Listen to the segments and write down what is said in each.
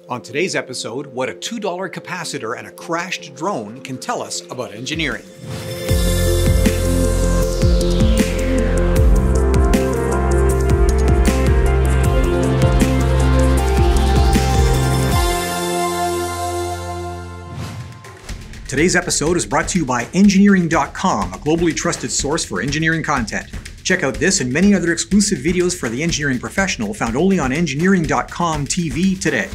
On today's episode, what a $2 capacitor and a crashed drone can tell us about engineering. Today's episode is brought to you by engineering.com, a globally trusted source for engineering content. Check out this and many other exclusive videos for the engineering professional found only on engineering.com TV today.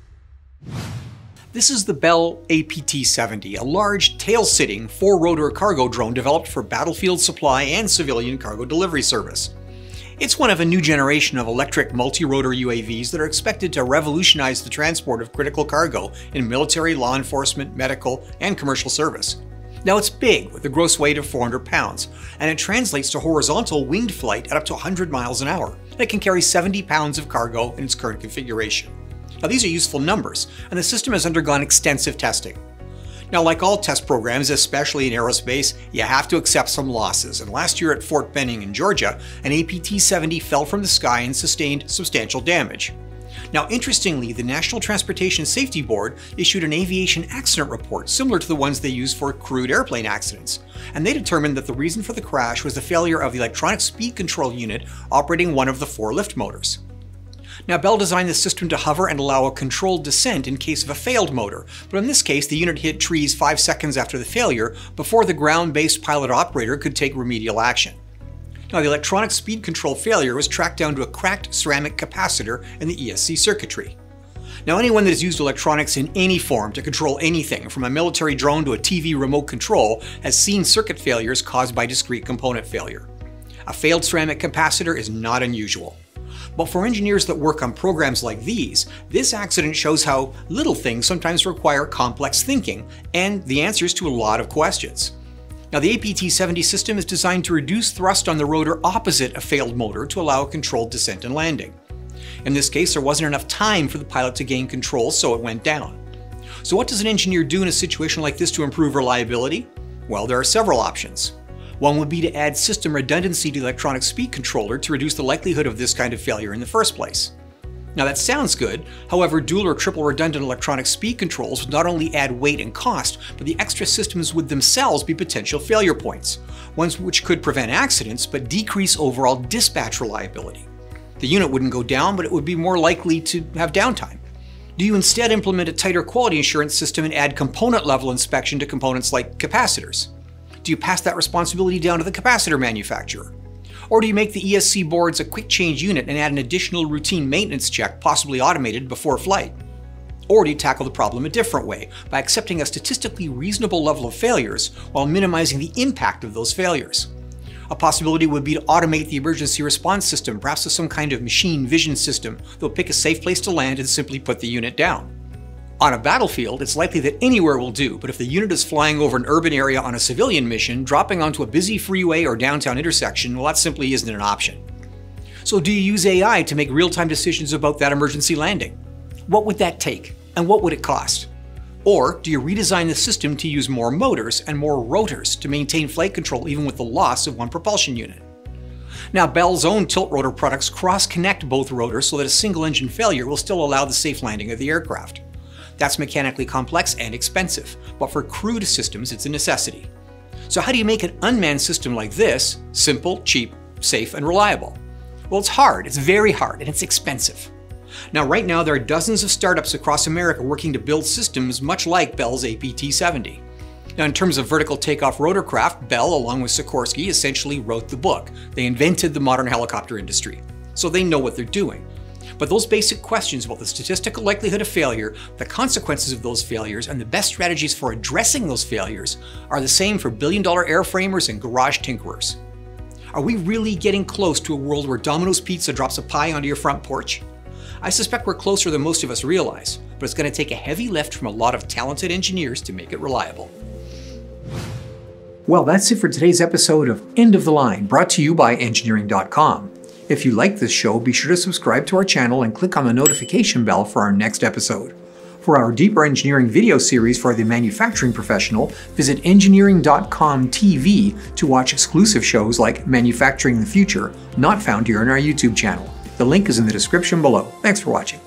This is the Bell APT-70, a large, tail-sitting, four-rotor cargo drone developed for battlefield supply and civilian cargo delivery service. It's one of a new generation of electric multi-rotor UAVs that are expected to revolutionize the transport of critical cargo in military, law enforcement, medical, and commercial service. Now it's big, with a gross weight of 400 pounds, and it translates to horizontal winged flight at up to 100 miles an hour. And it can carry 70 pounds of cargo in its current configuration. Now these are useful numbers, and the system has undergone extensive testing. Now, like all test programs, especially in aerospace, you have to accept some losses, and last year at Fort Benning in Georgia, an APT-70 fell from the sky and sustained substantial damage. Now, interestingly, the National Transportation Safety Board issued an aviation accident report similar to the ones they use for crewed airplane accidents, and they determined that the reason for the crash was the failure of the electronic speed control unit operating one of the four lift motors. Now, Bell designed the system to hover and allow a controlled descent in case of a failed motor, but in this case the unit hit trees 5 seconds after the failure before the ground-based pilot operator could take remedial action. Now, the electronic speed control failure was tracked down to a cracked ceramic capacitor in the ESC circuitry. Now, anyone that has used electronics in any form to control anything, from a military drone to a TV remote control, has seen circuit failures caused by discrete component failure. A failed ceramic capacitor is not unusual. But for engineers that work on programs like these, this accident shows how little things sometimes require complex thinking and the answers to a lot of questions. Now, the APT-70 system is designed to reduce thrust on the rotor opposite a failed motor to allow a controlled descent and landing. In this case, there wasn't enough time for the pilot to gain control, so it went down. So what does an engineer do in a situation like this to improve reliability? Well, there are several options. One would be to add system redundancy to the electronic speed controller to reduce the likelihood of this kind of failure in the first place. Now that sounds good, however, dual or triple redundant electronic speed controls would not only add weight and cost, but the extra systems would themselves be potential failure points, ones which could prevent accidents but decrease overall dispatch reliability. The unit wouldn't go down, but it would be more likely to have downtime. Do you instead implement a tighter quality assurance system and add component level inspection to components like capacitors? Do you pass that responsibility down to the capacitor manufacturer? Or do you make the ESC boards a quick change unit and add an additional routine maintenance check, possibly automated, before flight? Or do you tackle the problem a different way, by accepting a statistically reasonable level of failures while minimizing the impact of those failures? A possibility would be to automate the emergency response system, perhaps with some kind of machine vision system that will pick a safe place to land and simply put the unit down. On a battlefield, it's likely that anywhere will do, but if the unit is flying over an urban area on a civilian mission, dropping onto a busy freeway or downtown intersection, well, that simply isn't an option. So do you use AI to make real-time decisions about that emergency landing? What would that take, and what would it cost? Or do you redesign the system to use more motors and more rotors to maintain flight control even with the loss of one propulsion unit? Now, Bell's own tilt rotor products cross-connect both rotors so that a single engine failure will still allow the safe landing of the aircraft. That's mechanically complex and expensive, but for crewed systems it's a necessity. So how do you make an unmanned system like this simple, cheap, safe, and reliable? Well, it's hard, it's very hard, and it's expensive. Now, right now there are dozens of startups across America working to build systems much like Bell's APT-70. Now, in terms of vertical takeoff rotorcraft, Bell, along with Sikorsky, essentially wrote the book. They invented the modern helicopter industry, so they know what they're doing. But those basic questions about the statistical likelihood of failure, the consequences of those failures, and the best strategies for addressing those failures are the same for billion-dollar airframers and garage tinkerers. Are we really getting close to a world where Domino's Pizza drops a pie onto your front porch? I suspect we're closer than most of us realize, but it's going to take a heavy lift from a lot of talented engineers to make it reliable. Well, that's it for today's episode of End of the Line, brought to you by engineering.com. If you like this show, be sure to subscribe to our channel and click on the notification bell for our next episode. For our deeper engineering video series for the manufacturing professional, visit engineering.com TV to watch exclusive shows like Manufacturing the Future, not found here on our YouTube channel. The link is in the description below. Thanks for watching.